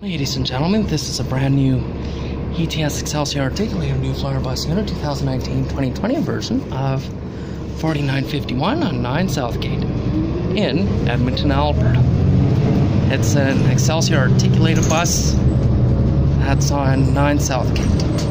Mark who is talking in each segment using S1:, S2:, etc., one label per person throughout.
S1: Ladies and gentlemen, this is a brand new ETS Excelsior Articulated New Flyer Bus Unit 2019-2020 version of 4951 on 9 Southgate in Edmonton, Alberta. It's an Excelsior Articulated bus that's on 9 Southgate.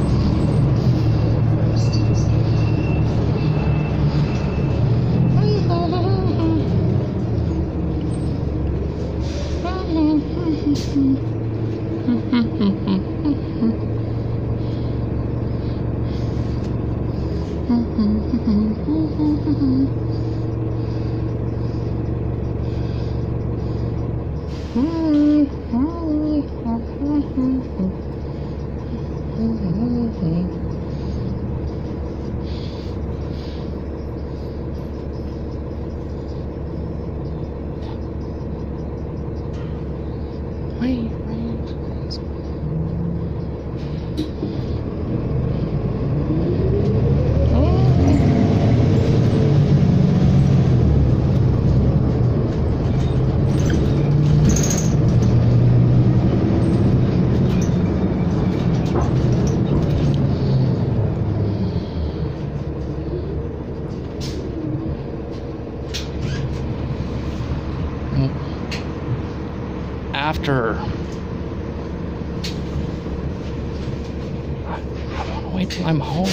S1: After I want to wait till I'm home.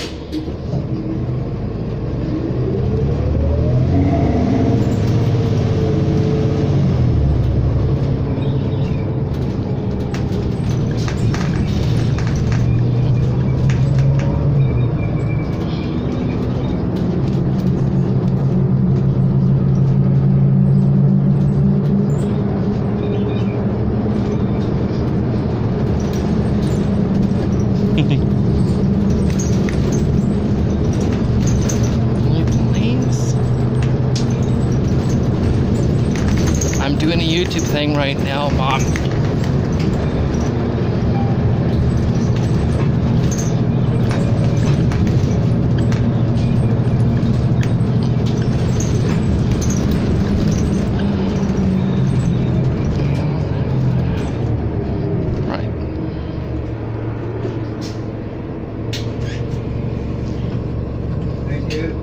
S1: I'm doing a YouTube thing right now, Mom. Right.
S2: Thank you.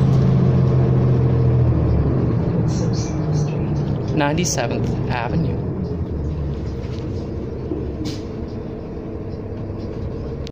S1: Ninety-seventh Avenue.